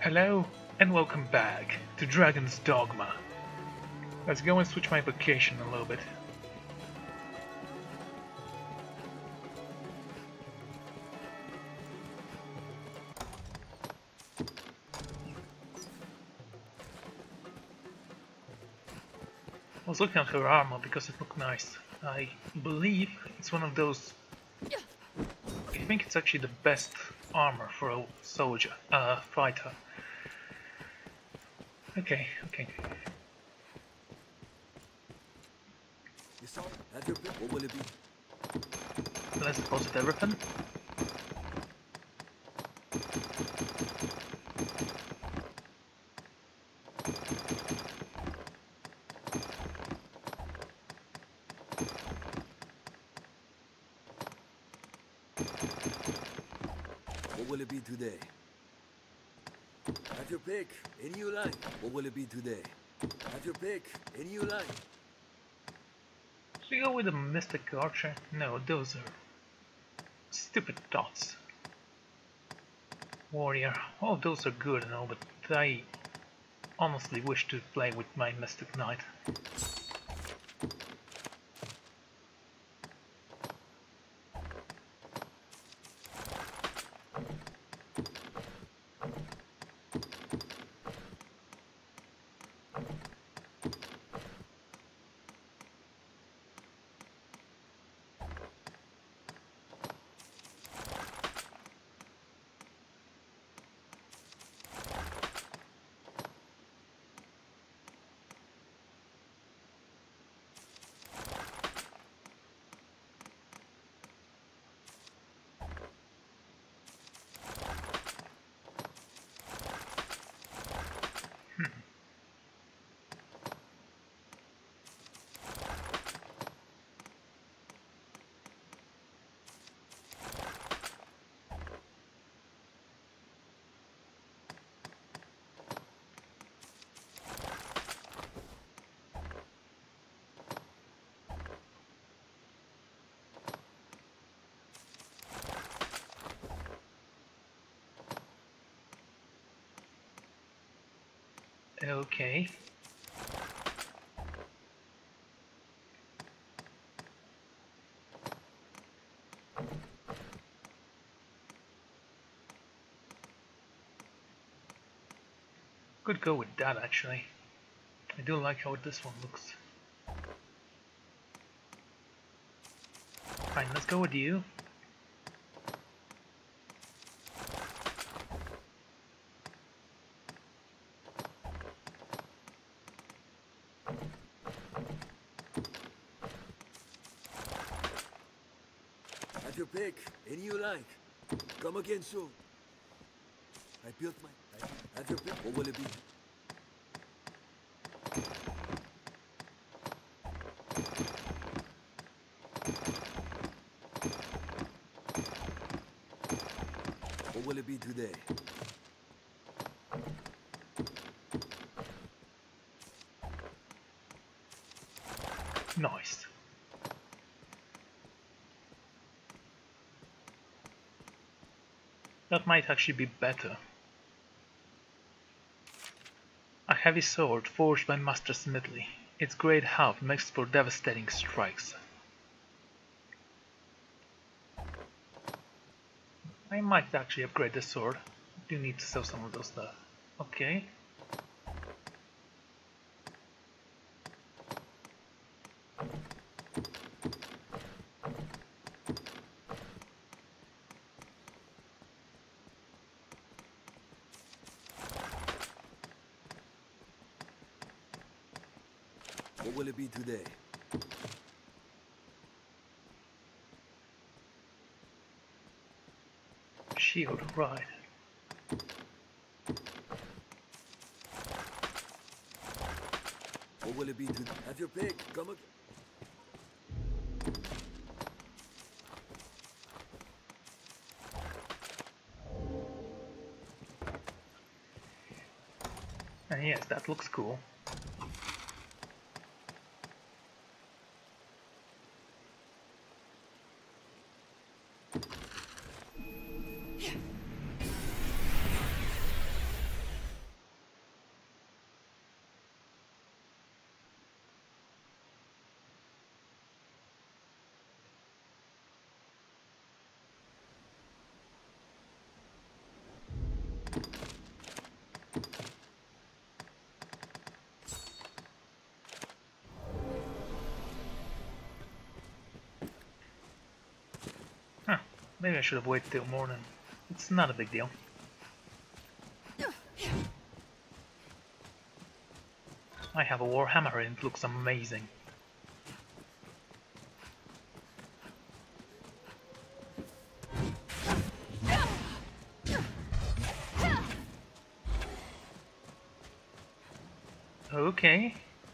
Hello and welcome back to Dragon's Dogma. Let's go and switch my vocation a little bit. I was looking at her armor because it looked nice. I believe it's one of those... I think it's actually the best armor for a soldier, fighter. Okay. What will it be? Let's deposit everything. What will it be today? Have your pick, any you like. What will it be today? Have your pick, any you like. Should we go with a Mystic Archer? No, those are stupid dots. Warrior. Oh, those are good and all, but I honestly wish to play with my Mystic Knight. Okay. Could go with that actually. I do like how this one looks. Fine, let's go with you. Have your pick, any you like. Come again soon. I built my... Have your pick, what will it be? What will it be today? Nice. That might actually be better. A heavy sword forged by Master Smithly. Its great half makes for devastating strikes. I might actually upgrade the sword. I do need to sell some of those stuff. Okay. What will it be today? Shield, right. What will it be today? Have your pick, come again. And yes, that looks cool. Maybe I should have waited till morning. It's not a big deal. I have a warhammer and it looks amazing. Okay.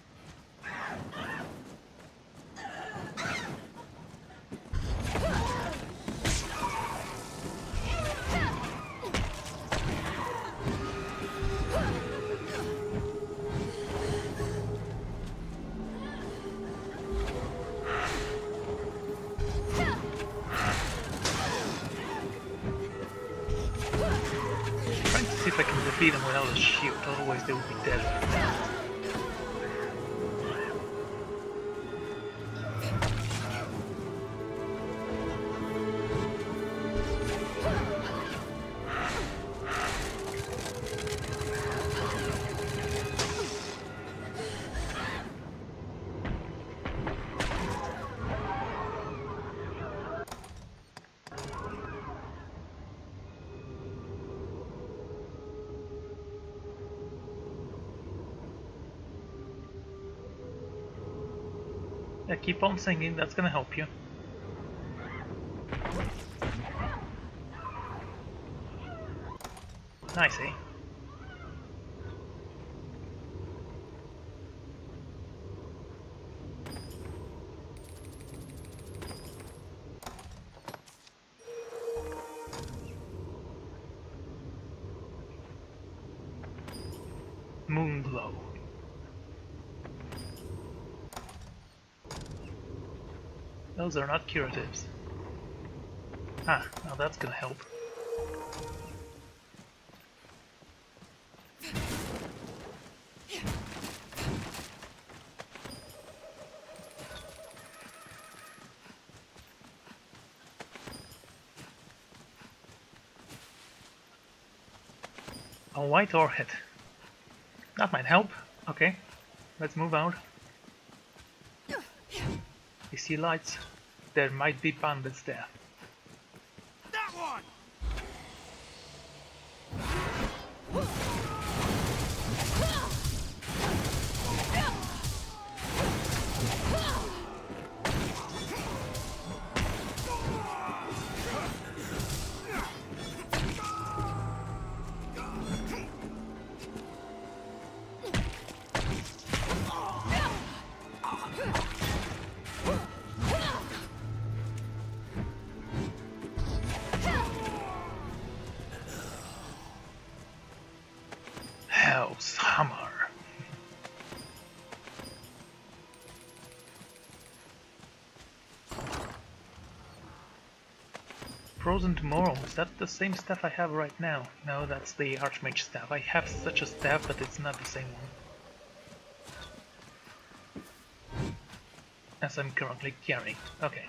Trying to see if I can defeat them without a shield, otherwise they would be dead. Yeah, keep on singing, that's gonna help you. Nice, eh? Moonglow. Those are not curatives. Ah, now that's gonna help. A white orchid. That might help. Okay, let's move out. You see lights? There might be bandits there. That one! Hell's Hammer. Frozen Tomorrow, is that the same staff I have right now? No, that's the Archmage staff. I have such a staff, but it's not the same one as I'm currently carrying. Okay.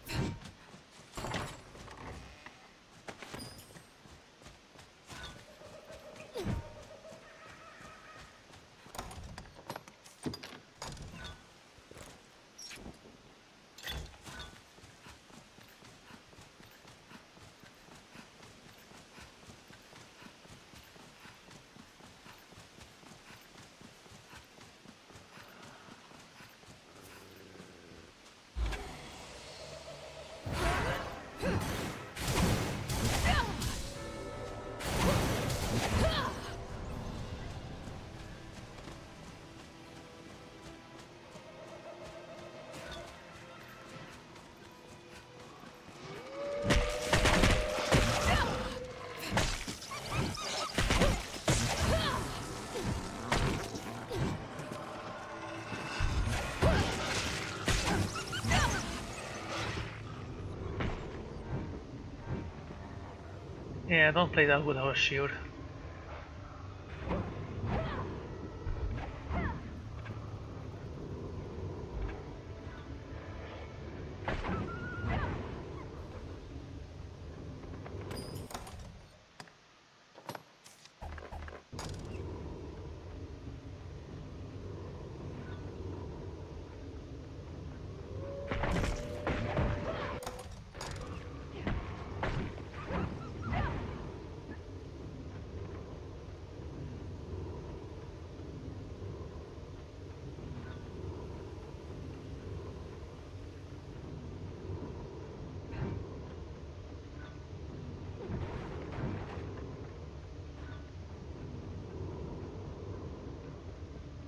Yeah, don't play that without a shield.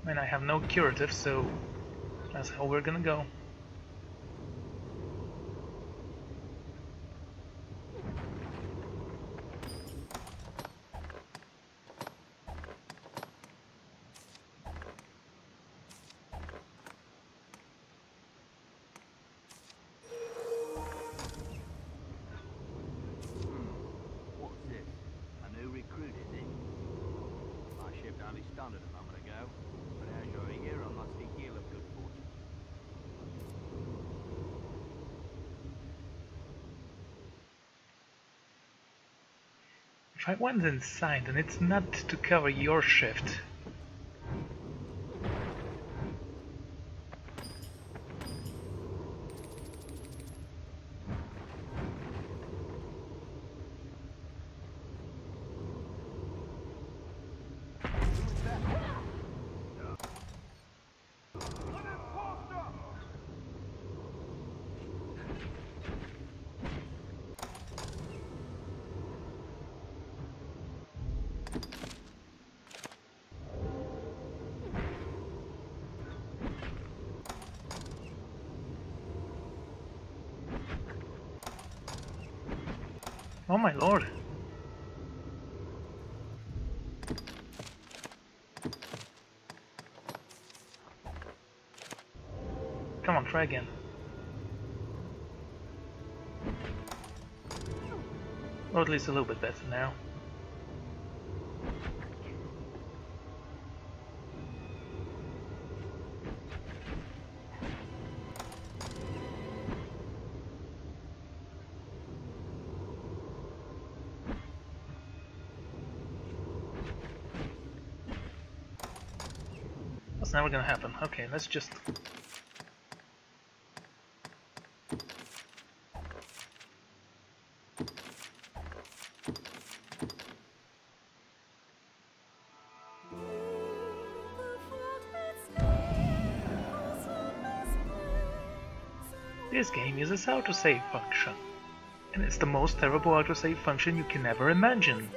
And I have no curative, so that's how we're gonna go. If I went inside, then it's not to cover your shift. Oh my lord. Come on, try again. Or at least a little bit better now. That's never gonna happen. Okay, let's just... This game uses autosave function, and it's the most terrible autosave function you can ever imagine.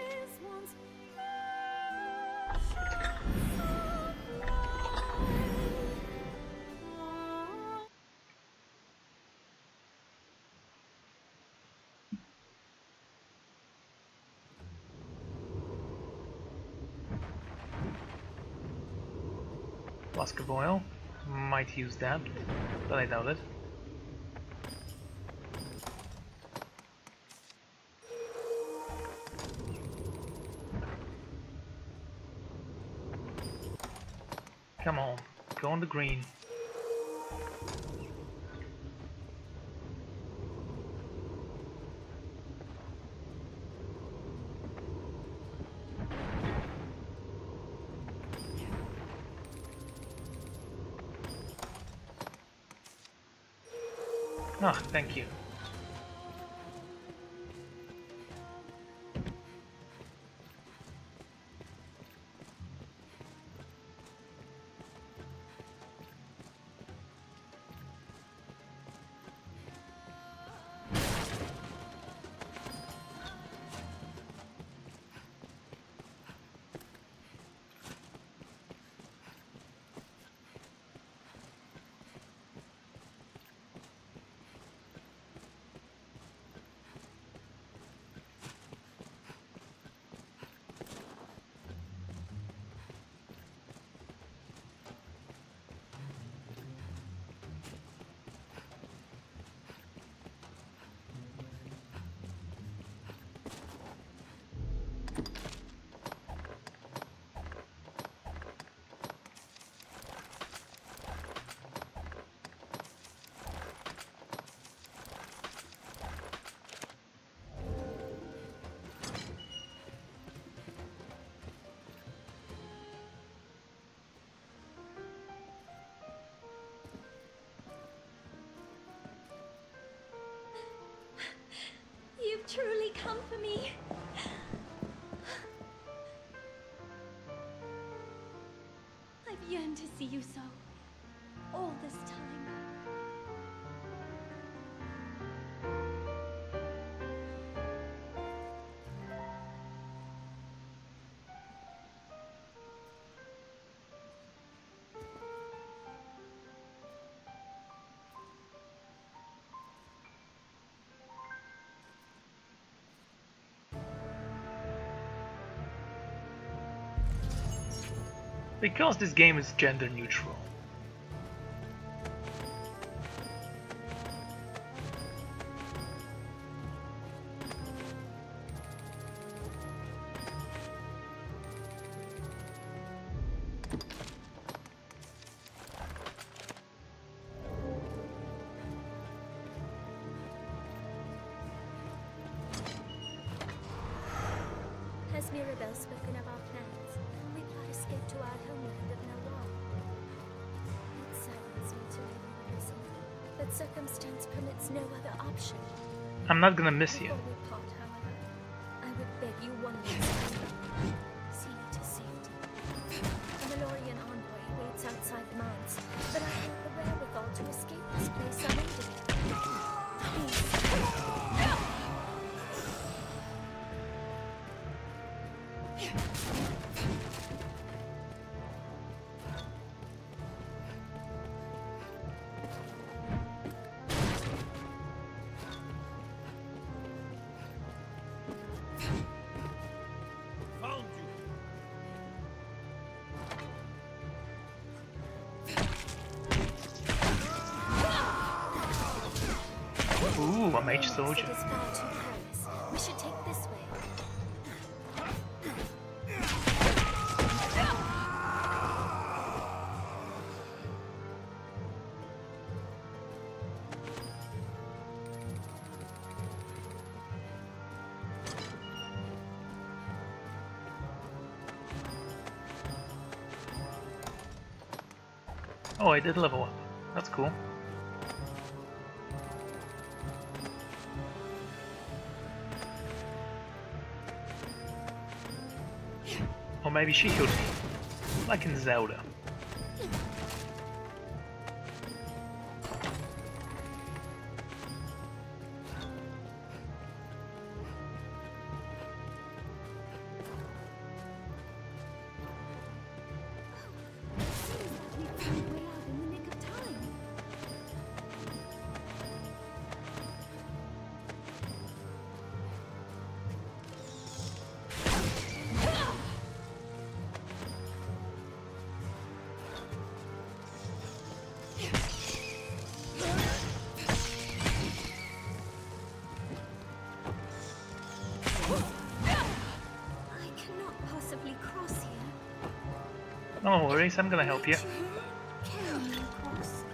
Flask of oil, might use that, but I doubt it. Come on, go on the green. Ah, thank you. You've truly come for me. I've yearned to see you so, all this time. Because this game is gender neutral. Has Mirabelle spoken of our plans? We plot escape to our homeland of Meloire. It saddens me to leave you, Arisen, but circumstance permits no other option. I'm not gonna miss you. Before we part, however, I would beg you one last favor. See me to safety. A Melorian envoy waits outside the mines, but I have the wherewithal to escape this place unaided. Please. Found you. Ooh, a mage soldier. It is far too perilous. We should take this way. Oh, I did level up. That's cool. Or maybe she healed me. Like in Zelda. We found a way out in the nick of time. I cannot possibly cross here. No worries, I'm gonna help you. Carry me across.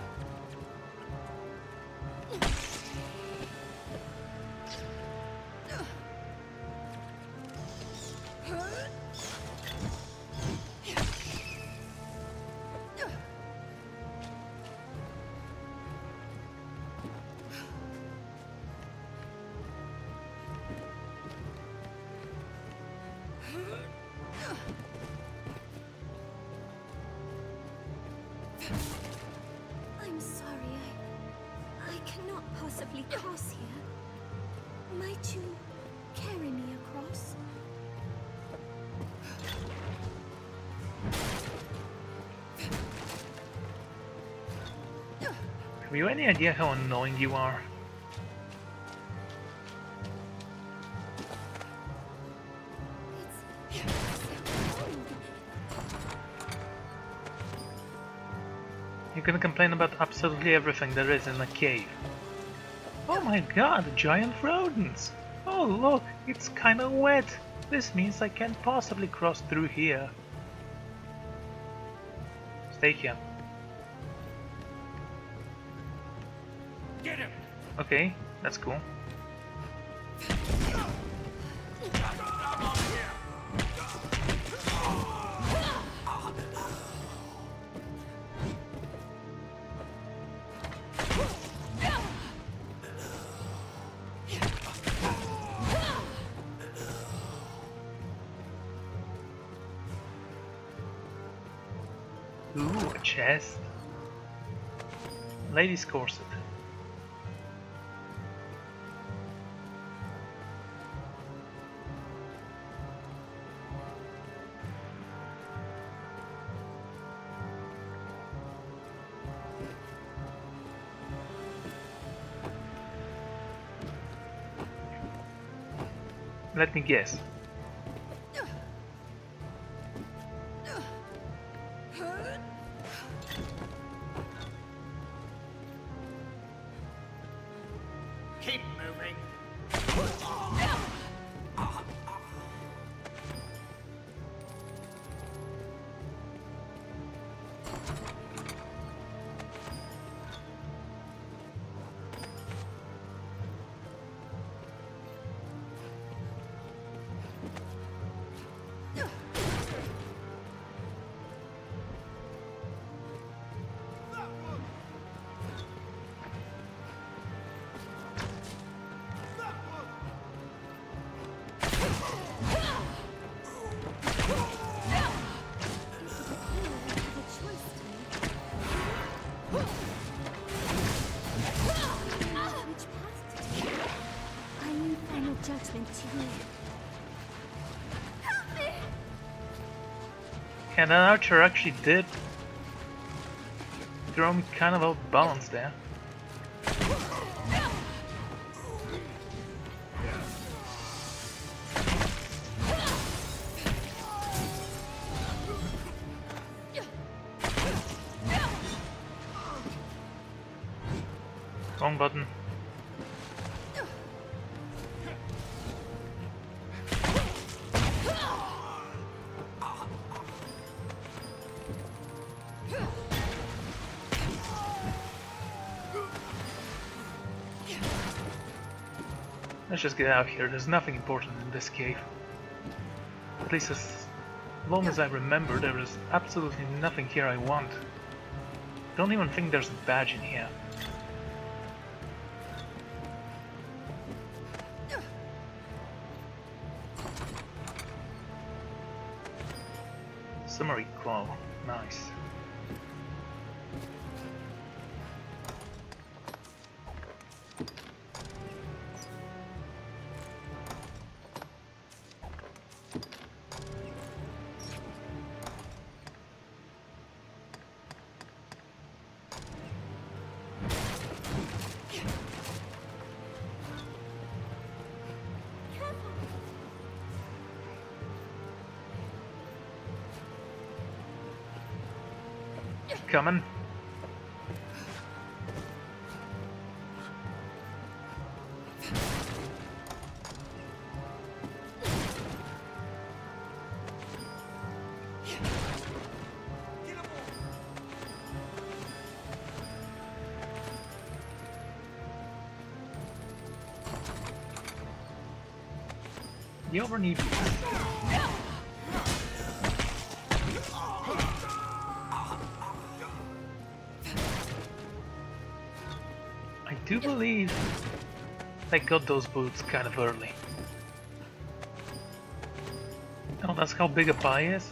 I'm sorry, I cannot possibly cross here. Might you carry me across? Have you any idea how annoying you are? You're gonna complain about absolutely everything there is in a cave. Oh my god, giant rodents! Oh look, it's kinda wet! This means I can't possibly cross through here. Stay here. Get him. Okay, that's cool. Ooh, a chest. Ladies' corset. Let me guess. Yeah, that archer actually did throw me kind of out of balance there. Wrong button. Let's just get out of here. There's nothing important in this cave. At least as long as I remember, there is absolutely nothing here I want. Don't even think there's a badge in here. Summary claw. Nice. Coming. You ever need I do believe I got those boots kind of early. Oh, that's how big a pie is?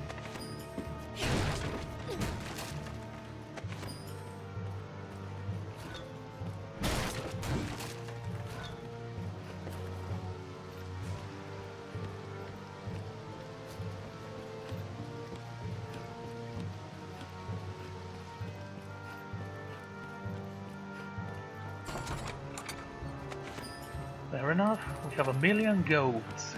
Fair enough, we have 1,000,000 golds.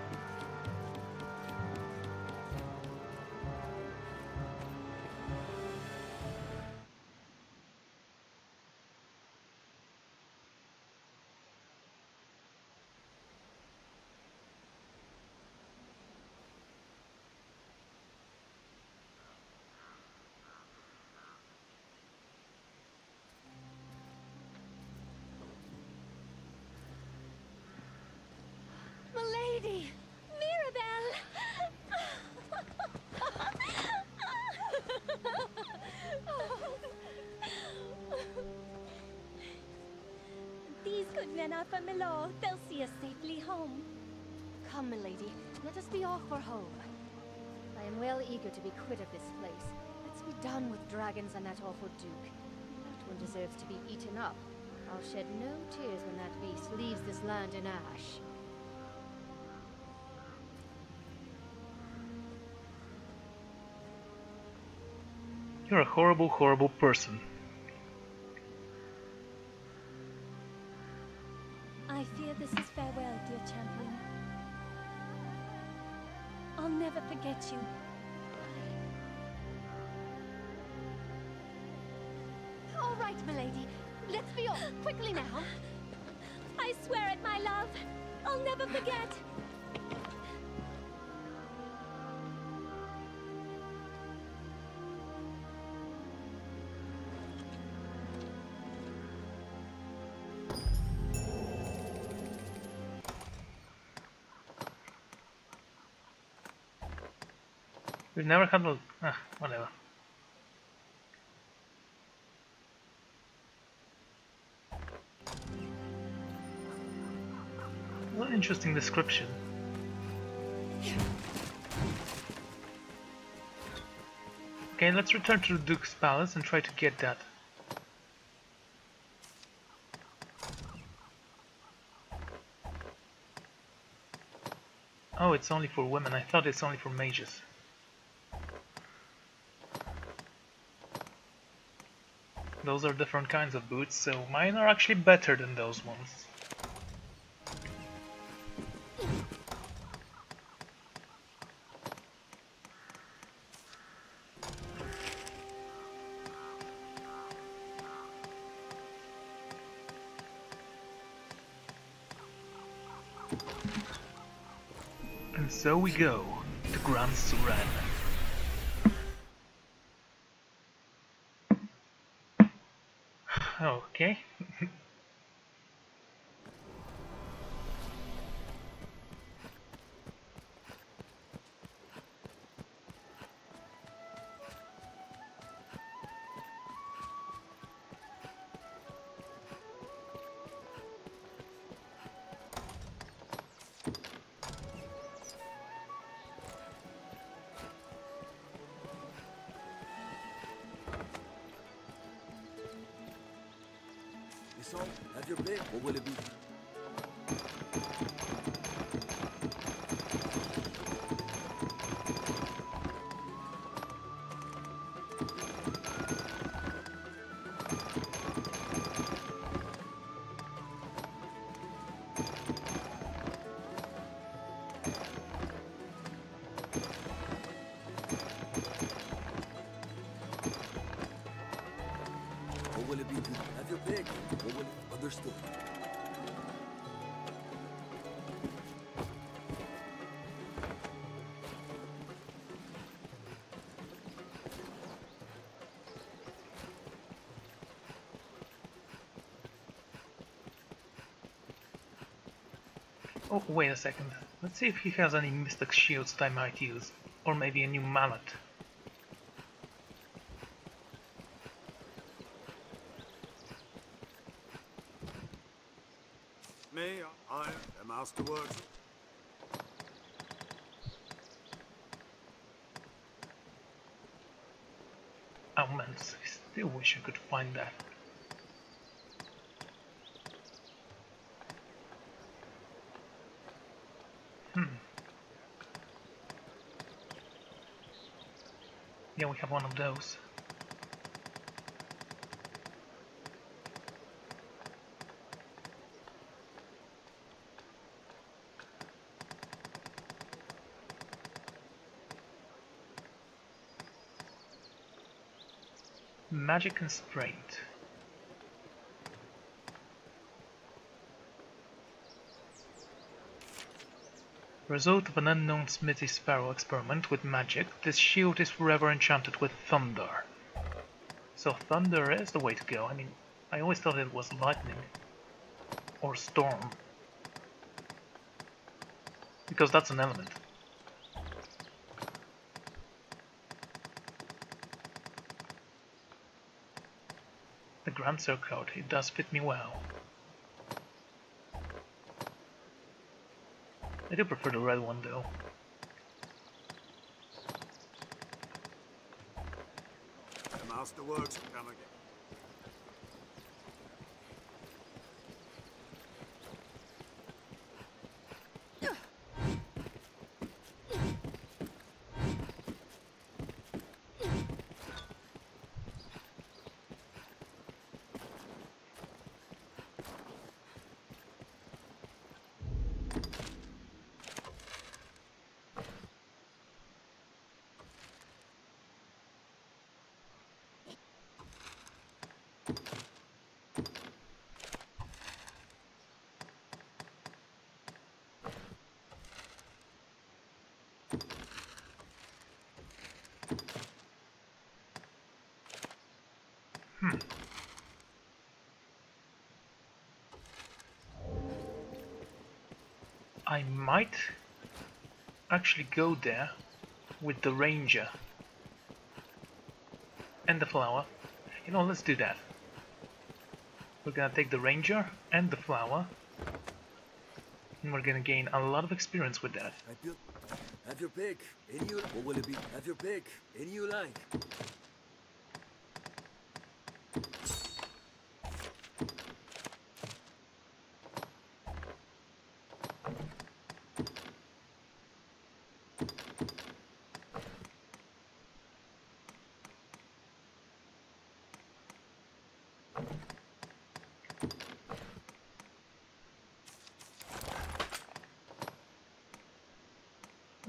Milady! Mirabelle! These good men are from Meloire. They'll see us safely home. Come, milady, let us be off for home. I am well eager to be quit of this place. Let's be done with dragons and that awful Duke. That one deserves to be eaten up. I'll shed no tears when that beast leaves this land in ash. You're a horrible, horrible person. I fear this is farewell, dear champion. I'll never forget you. All right, milady. Let's be off, quickly now. I swear it, my love. I'll never forget. We've never had a... whatever. What an interesting description. Okay, let's return to the Duke's palace and try to get that. Oh, it's only for women. I thought it's only for mages. Those are different kinds of boots, so mine are actually better than those ones. And so we go to Gransys. Okay. This all? Have your pick. What will it be? What will it be? Have your pick. What will it? Understood. Oh, wait a second. Let's see if he has any mystic shields that I might use. Or maybe a new mallet. Me, I am masterworks. Oh man, I still wish I could find that. Yeah, we have one of those. Magic constraint. Result of an unknown smithy sparrow experiment with magic, this shield is forever enchanted with thunder. So thunder is the way to go. I mean, I always thought it was lightning. Or storm. Because that's an element. The Gransys coat, it does fit me well. I do prefer the red one though. The masterworks come again. I might actually go there with the ranger and the flower. You know, let's do that. We're gonna take the ranger and the flower, and we're gonna gain a lot of experience with that. I built. Have your pick. Any you. What will it be? Have your pick. Any you like.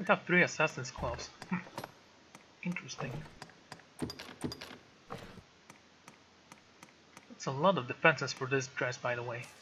We have 3 assassin's claws. Interesting. That's a lot of defenses for this dress, by the way.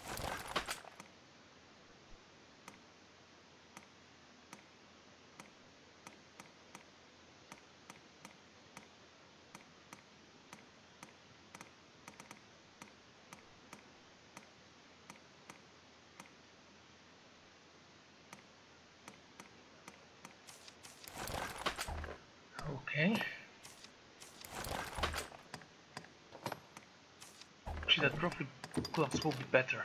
Okay. Actually, that trophy gloves will be better.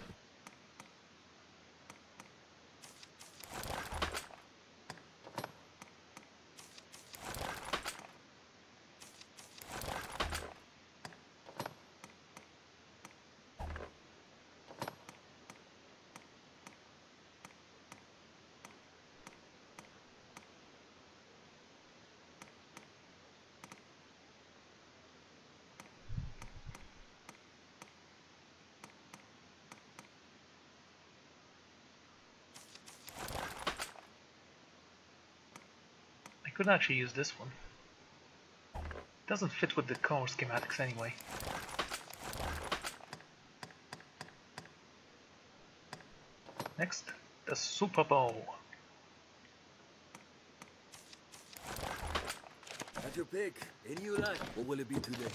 I could actually use this one. It doesn't fit with the core schematics anyway. Next, the Super Bow. At your pick. Any you like. What will it be today?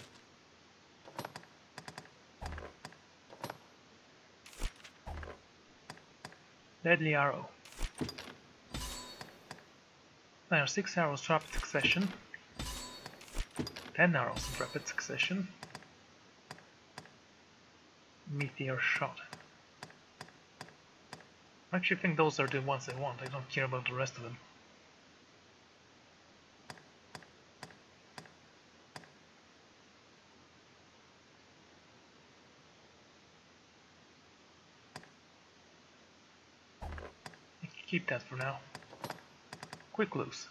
Deadly Arrow. There are 6 arrows in rapid succession, 10 arrows in rapid succession, Meteor Shot. I actually think those are the ones I want, I don't care about the rest of them. I can keep that for now. Quick loose.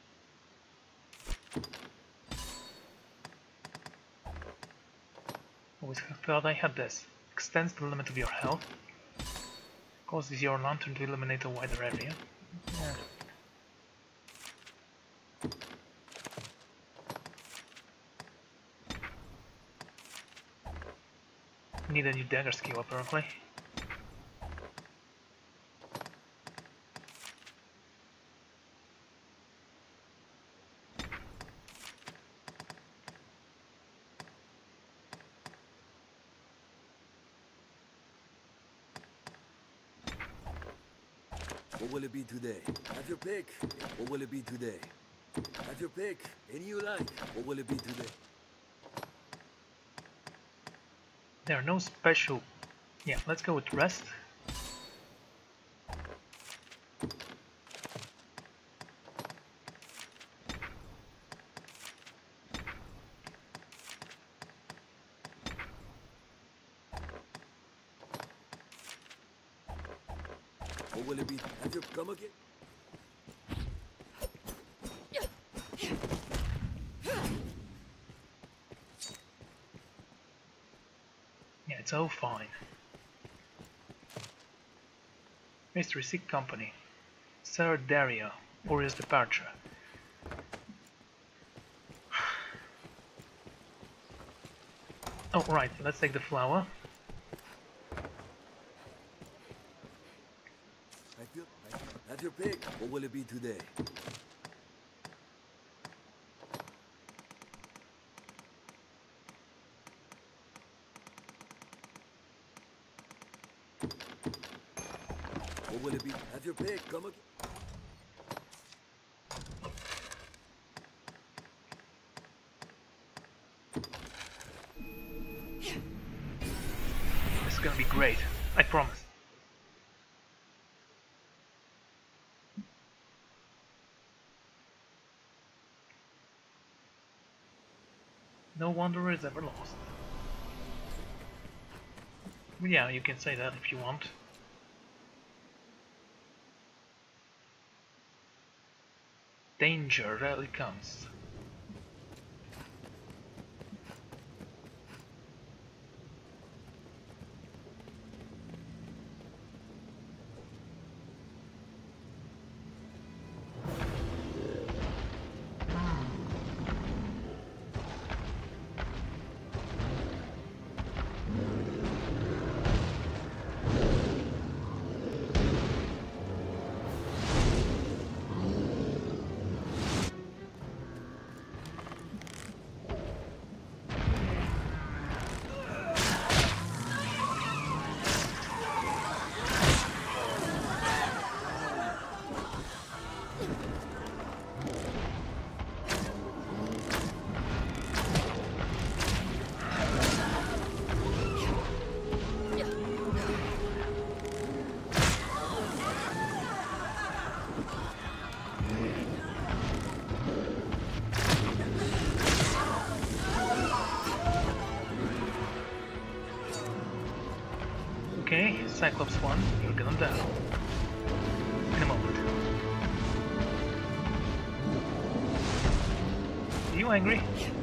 Always thought I had this. Extends the limit of your health. Causes your lantern to illuminate a wider area. Yeah. Need a new dagger skill apparently. What will it be today? At your pick. What will it be today? At your pick. Any you like. What will it be today? There are no special... Yeah, let's go with rest. What will it be? At your come again? Yeah, it's all fine. Mystery Sick Company. Sir Daria, Warrior's Departure. Oh, right, let's take the flower. At your pick. What will it be today? What will it be? At your pick. Come again. This is gonna be great, I promise. No wanderer is ever lost. Yeah, you can say that if you want. Danger rarely comes. Cyclops 1, you're gonna die. In a moment. Are you angry?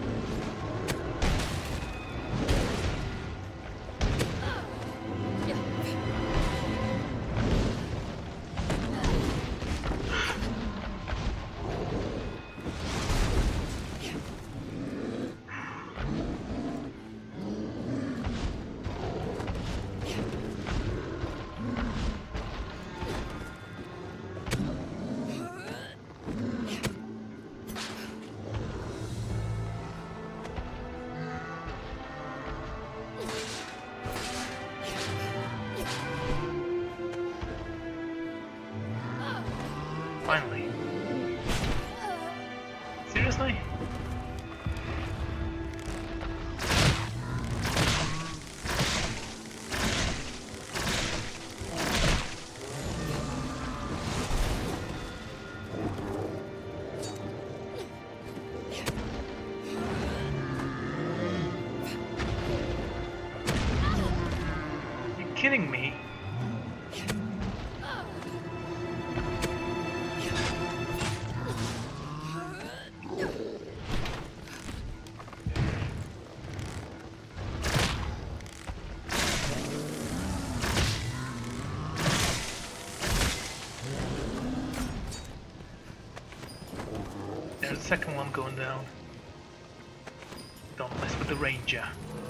Finally. Seriously? You kidding me? There's the second one going down. Don't mess with the ranger.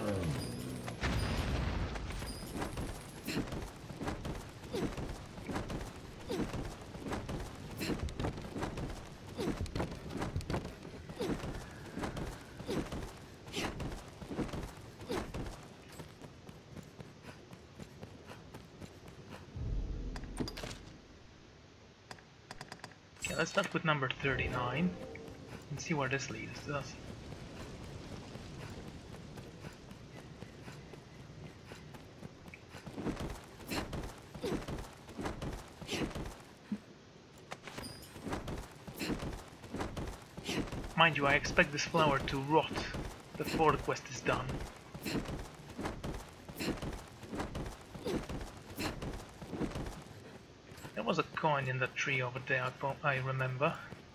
Okay, let's start with number 39 and see where this leads us. Mind you, I expect this flower to rot before the quest is done. There was a coin in that tree over there, I remember.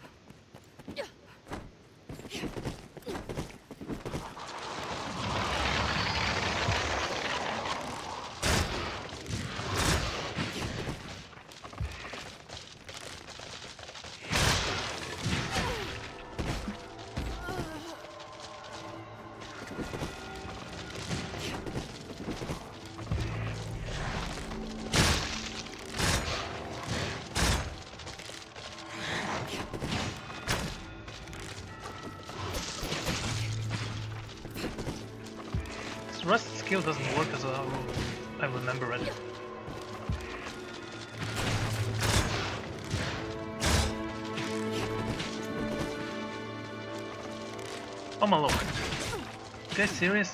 Rust skill doesn't work as I remember it. Oh my lord. You guys serious?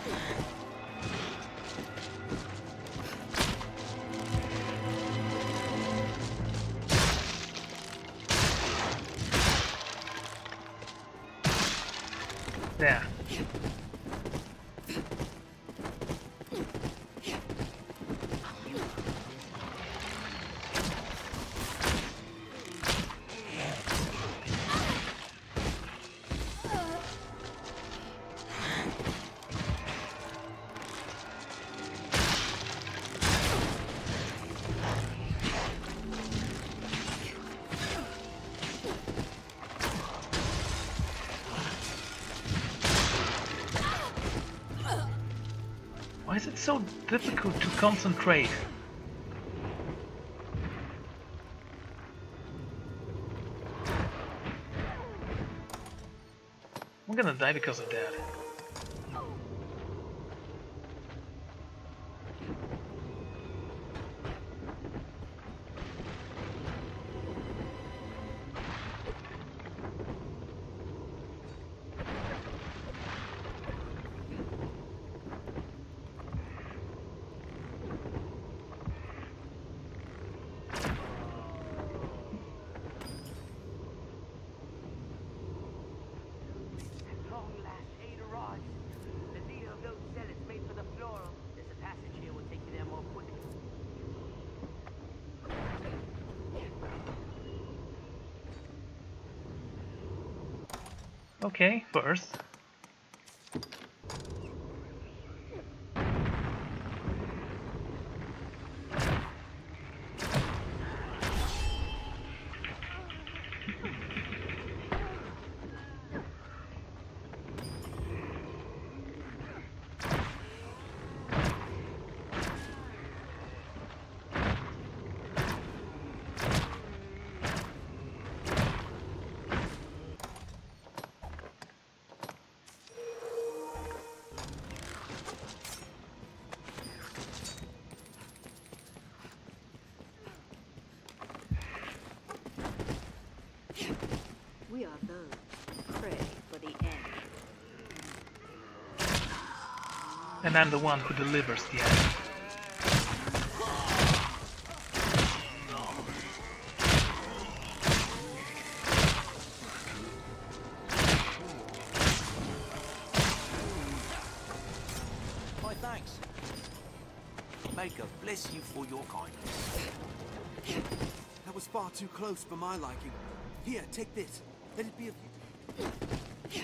There. Why is it so difficult to concentrate? I'm gonna die because of that. Okay, first. We are those who pray for the end. And I'm the one who delivers the end. My thanks. May God bless you for your kindness. That was far too close for my liking. Here, take this. Let it be a...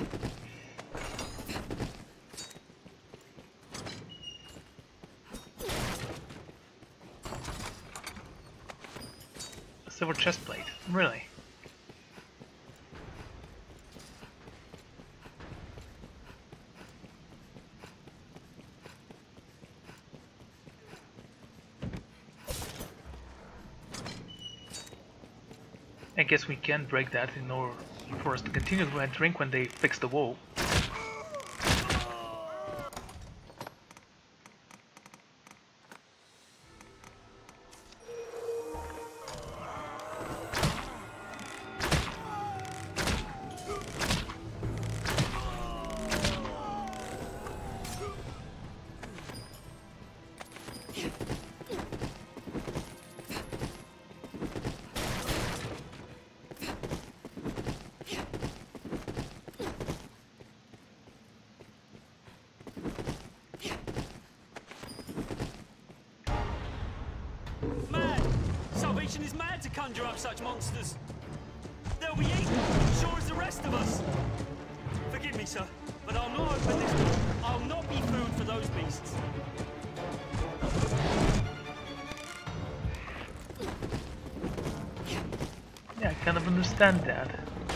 A silver chest plate. Really? I guess we can break that in order for us to continue to drink when they fix the wall. Is mad to conjure up such monsters. They'll be eaten, sure as the rest of us. Forgive me, sir, but I'll not open this door. I'll not be food for those beasts. Yeah, I kind of understand that.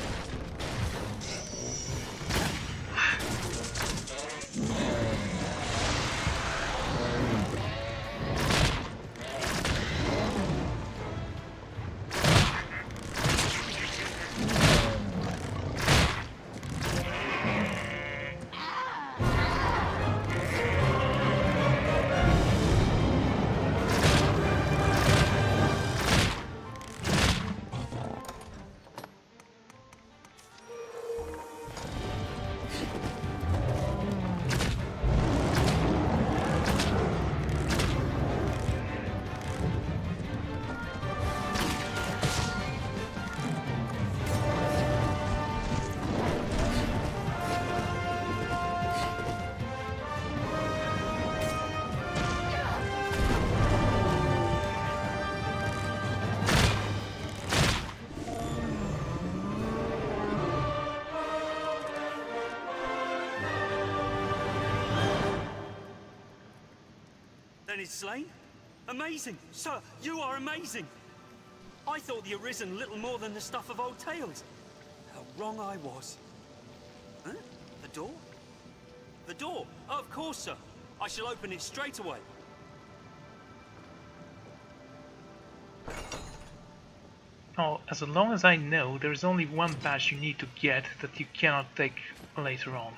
Then it's slain? Amazing! Sir, you are amazing! I thought the Arisen little more than the stuff of old tales. How wrong I was. Huh? The door? The door? Oh, of course, sir. I shall open it straight away. Oh, as long as I know, there is only one badge you need to get that you cannot take later on.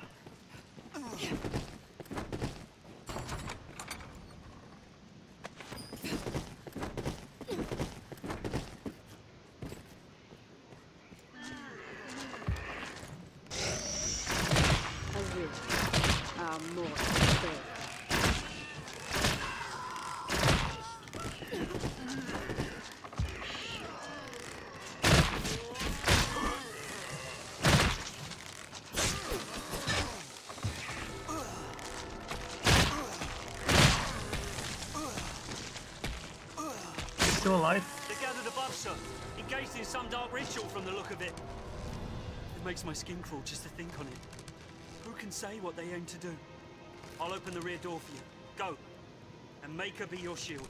Still alive? They're gathered above, sir. Engaged in some dark ritual from the look of it. It makes my skin crawl just to think on it. Who can say what they aim to do? I'll open the rear door for you. Go. And make her be your shield.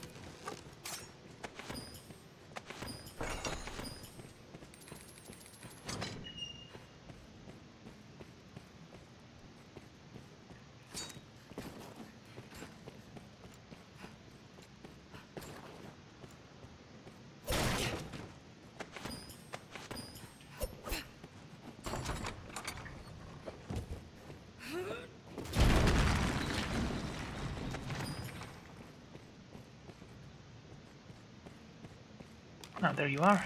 Ah, there you are.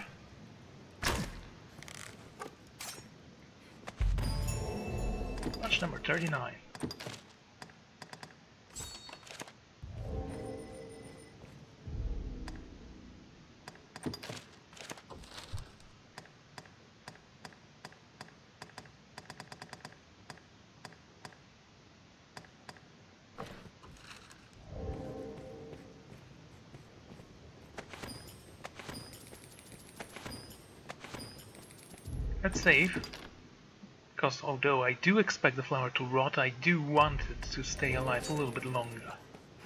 Watch number 39. Let's save, because although I do expect the flower to rot, I do want it to stay alive a little bit longer.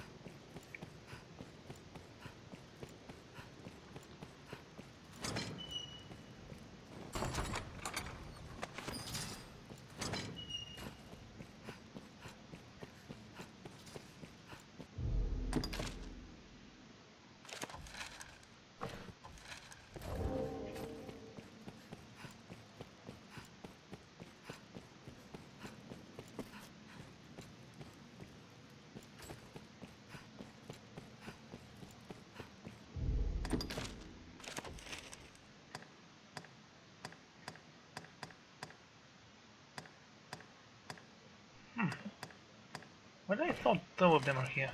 But I thought two of them are here.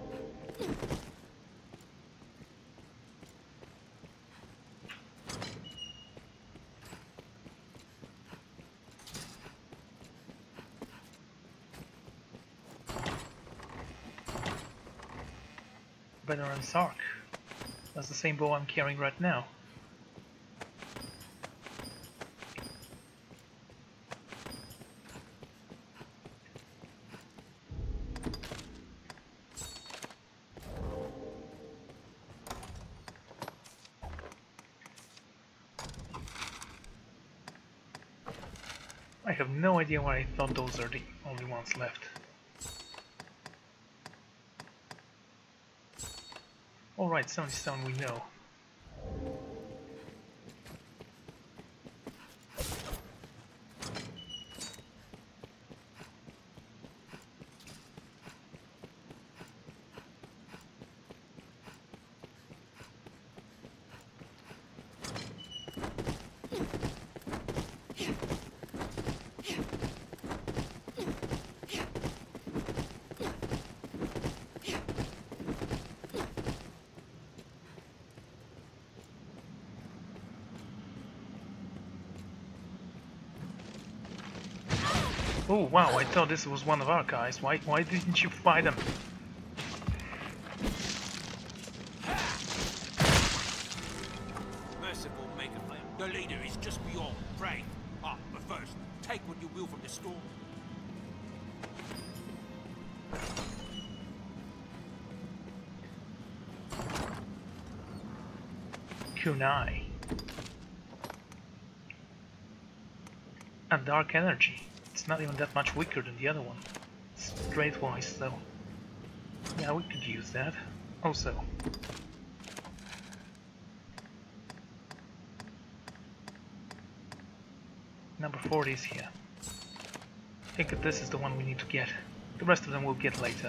Better than Sark. That's the same bow I'm carrying right now. I have no idea why I thought those are the only ones left. Alright, 77 we know. Oh wow, I thought this was one of our guys. Why didn't you fight him? Merciful Megaflame. The leader is just beyond. Pray. Ah, but first, take what you will from the store. Kunai. A dark energy. It's not even that much weaker than the other one. Straight-wise, though. Yeah, we could use that. Also. Number 40 is here. I think that this is the one we need to get. The rest of them we'll get later.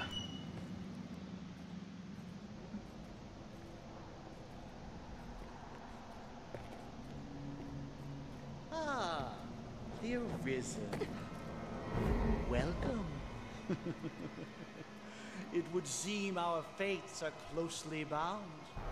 Ah, the Arisen. Welcome. It would seem our fates are closely bound.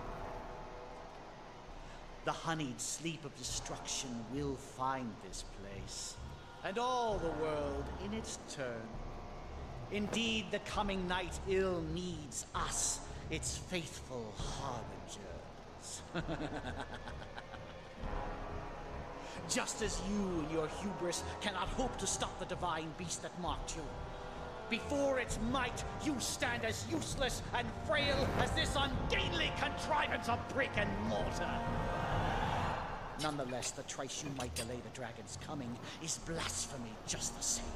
The honeyed sleep of destruction will find this place, and all the world in its turn. Indeed, the coming night ill needs us, its faithful harbingers. just as you in your hubris cannot hope to stop the divine beast that mocked you. Before its might, you stand as useless and frail as this ungainly contrivance of brick and mortar. Nonetheless, the trice you might delay the dragon's coming is blasphemy just the same.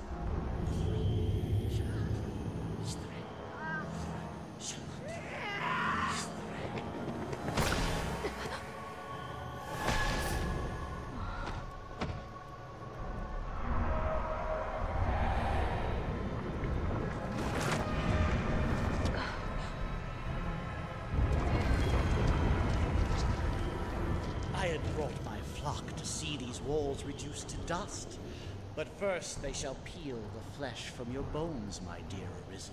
Walls reduced to dust. But first they shall peel the flesh from your bones, my dear Arisen.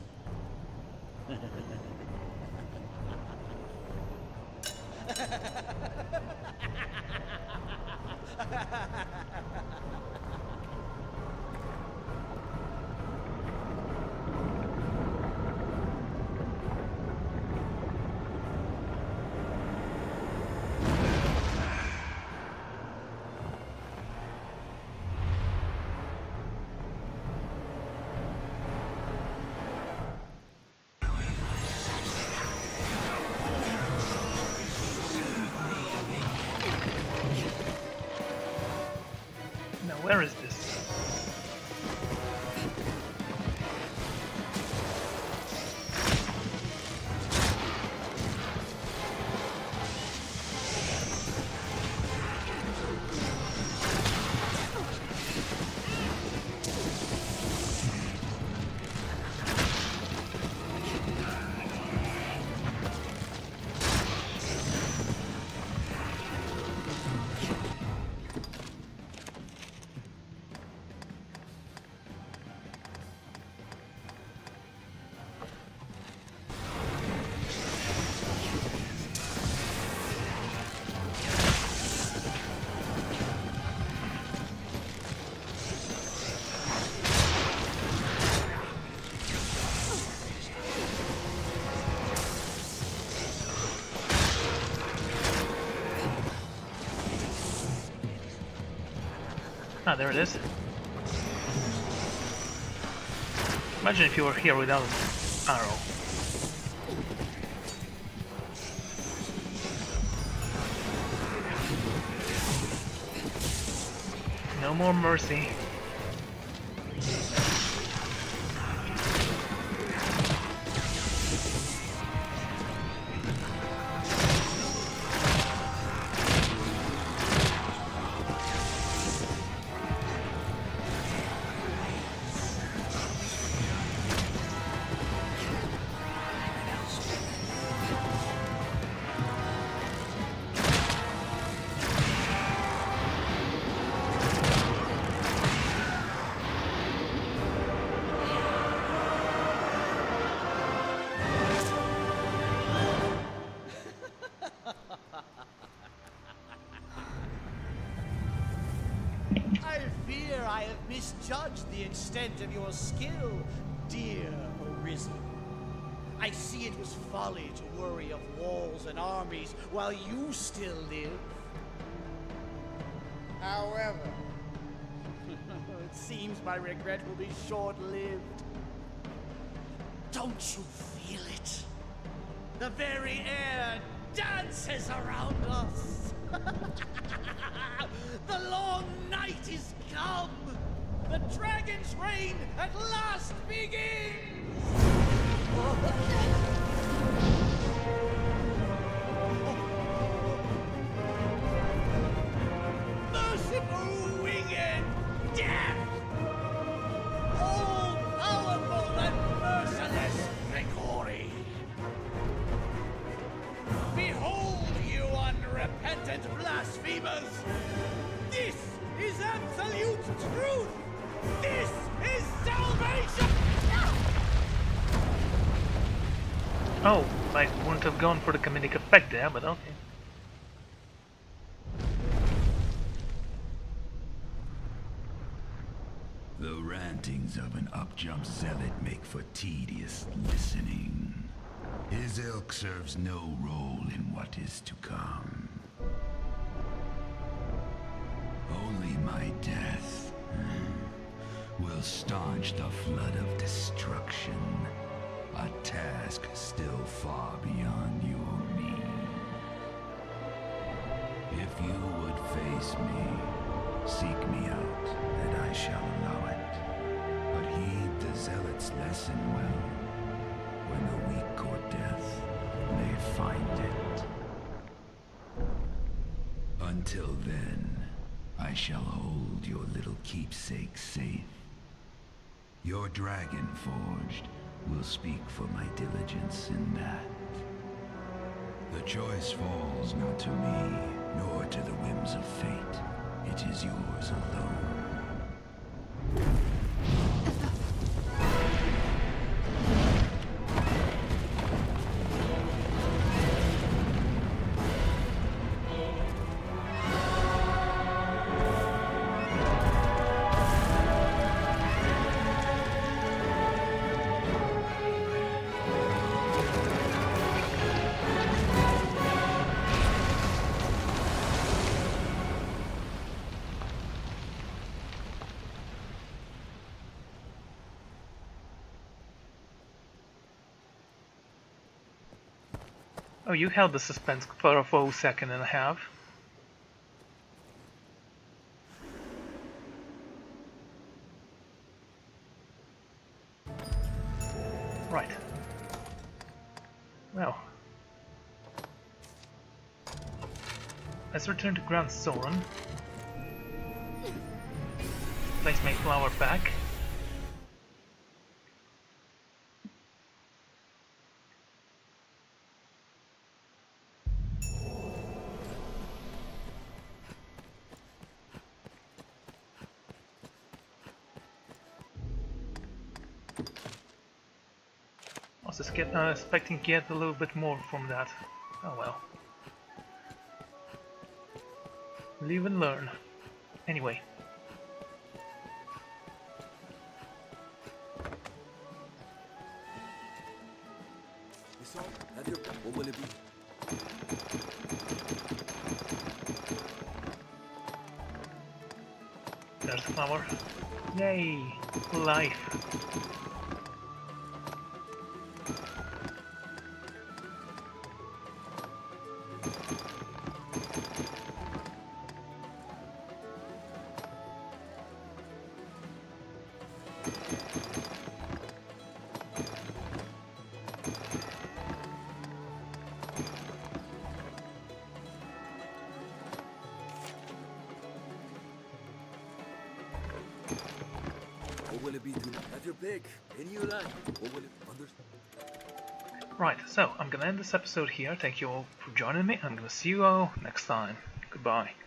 Where is this? Ah, there it is. Imagine if you were here without an arrow. No more mercy. Misjudged the extent of your skill, dear Arisen. I see it was folly to worry of walls and armies while you still live. However, it seems my regret will be short-lived. Don't you feel it? The very air dances around us. The long night is come. The dragon's reign at last begins! Merciful winged death! All-powerful and merciless Grigori! Behold, you unrepentant blasphemers! This is absolute truth! This is salvation! Oh, I wouldn't have gone for the comedic effect there, but okay. The rantings of an up-jump zealot make for tedious listening. His ilk serves no role in what is to come. Only my death will staunch the flood of destruction. A task still far beyond you or me. If you would face me, seek me out, and I shall allow it. But heed the zealot's lesson well. When the weak court death, they find it. Until then, I shall hold your little keepsake safe. Your dragon forged will speak for my diligence in that. The choice falls not to me, nor to the whims of fate. It is yours alone. Oh, you held the suspense for a full second and a half. Right. Well. Let's return to Gransys. Place Meloire back. I was expecting to get a little bit more from that. Oh well. Live and learn. Anyway. What will it be? There's the flower. Yay! Life! What will it be? Have your pick. Any you like. What will it understand? Right, so I'm gonna end this episode here. Thank you all for joining me. I'm gonna see you all next time. Goodbye.